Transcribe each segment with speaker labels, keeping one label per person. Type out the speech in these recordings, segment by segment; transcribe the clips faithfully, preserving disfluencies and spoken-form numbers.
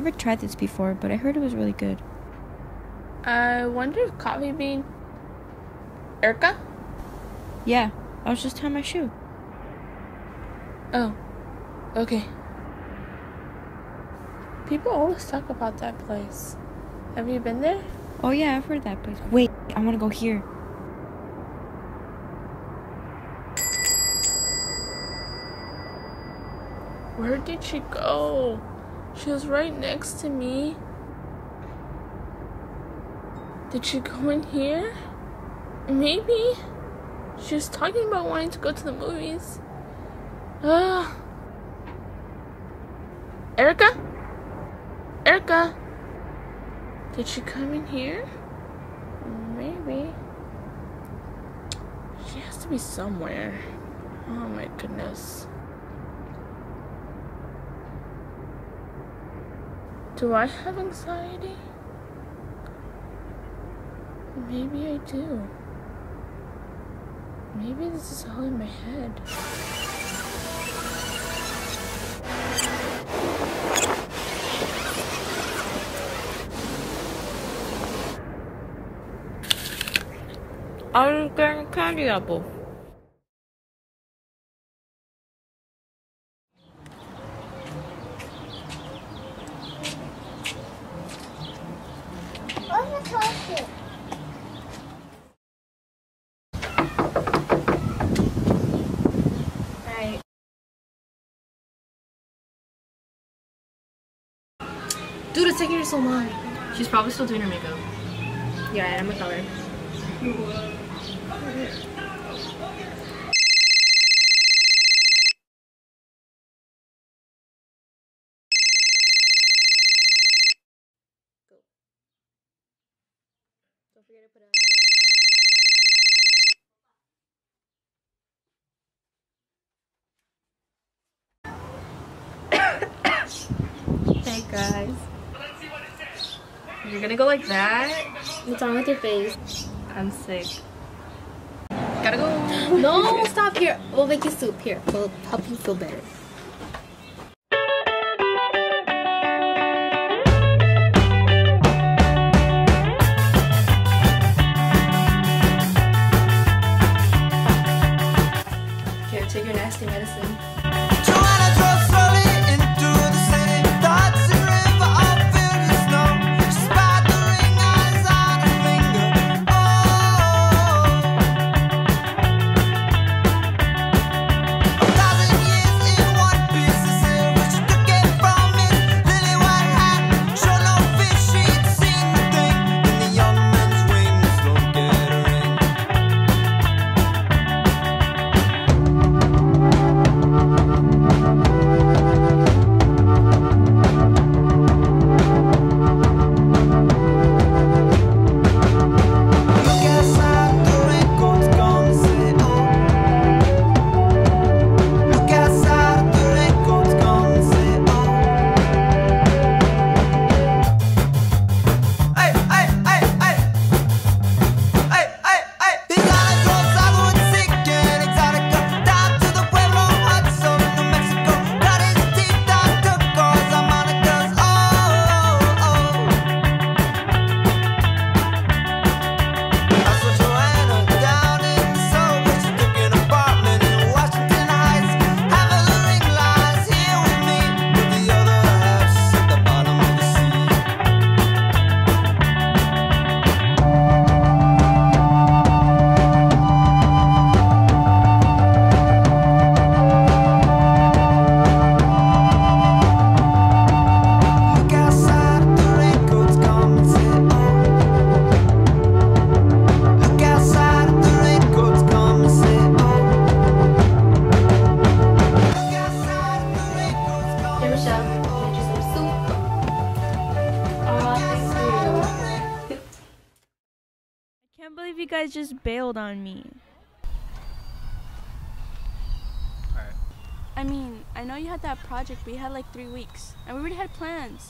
Speaker 1: never tried this before, but I heard it was really good.
Speaker 2: I wonder if Coffee Bean... Erica?
Speaker 1: Yeah, I was just tying my shoe.
Speaker 2: Oh, okay. People always talk about that place. Have you been there?
Speaker 1: Oh yeah, I've heard of that place. Wait, I want to go here.
Speaker 2: Where did she go? She was right next to me. Did she go in here? Maybe. She was talking about wanting to go to the movies. Ah. Erica? Erica? Did she come in here? Maybe. She has to be somewhere. Oh my goodness. Do I have anxiety? Maybe I do. Maybe this is all in my head.
Speaker 1: I was getting a candy apple.
Speaker 3: What's the toasted?
Speaker 4: Right. Dude, it's taking her so long. She's probably still doing her makeup. Yeah, I'm gonna tell her. Don't forget to put it on your head. Hey guys. You're gonna go like that?
Speaker 3: What's wrong with your face?
Speaker 4: I'm sick. Gotta go.
Speaker 3: No, stop here. We'll make you soup here. We'll help you feel better.
Speaker 4: Here, take your nasty medicine.
Speaker 1: I can't believe you guys just bailed on me.
Speaker 5: Alright.
Speaker 1: I mean, I know you had that project, but you had like three weeks. And we already had plans.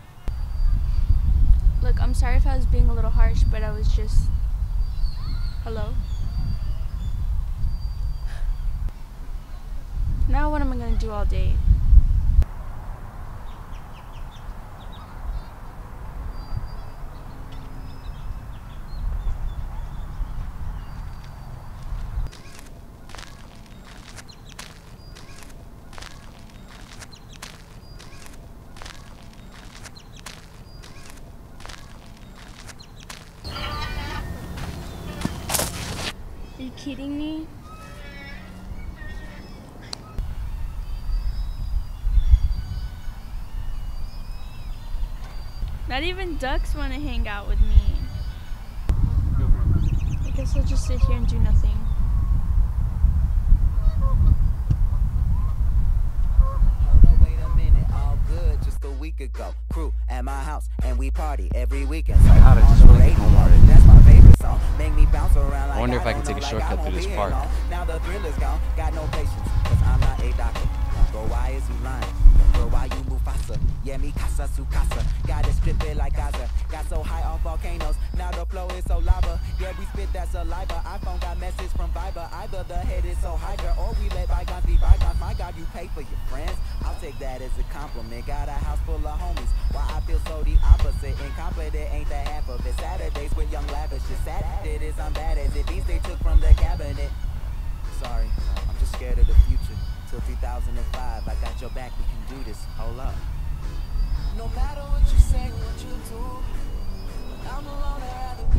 Speaker 1: Look, I'm sorry if I was being a little harsh, but I was just... Hello? Now what am I gonna do all day? Are you kidding me? Not even ducks want to hang out with me. I guess I'll just sit here and do nothing.
Speaker 6: Hold up, wait a minute, all good just a week ago. Crew at my house and we party every weekend. So
Speaker 5: How to just really get home already.
Speaker 6: That's my favorite song. Make me bounce around like
Speaker 5: I wonder if I can
Speaker 6: don't
Speaker 5: take a
Speaker 6: know,
Speaker 5: shortcut
Speaker 6: like I
Speaker 5: through this
Speaker 6: won't be
Speaker 5: park.
Speaker 6: here long. Now the thrill is gone, got no patience, cause I'm not a doctor. Bro, why is he lying? Bro, why you move faster? Yeah, me casa su casa. Got it strip it like Gaza. Got so high off volcanoes, now the flow is so lava. Yeah, we spit that saliva. iPhone got message from Viber. Either the head is so hydra, or we let bygones be bygones. My God, you pay for your friends. I'll take that as a compliment. Got a house full of homies. Why I feel so the opposite. Incompetent ain't the half of it. Saturdays with young lavish. It's sad it is, I'm bad as it. These they took from the cabinet. Sorry, I'm just scared of the future. Till two thousand five, I got your back, we can do this. Hold up. No matter what you say, what you do, I'm alone, I'd rather be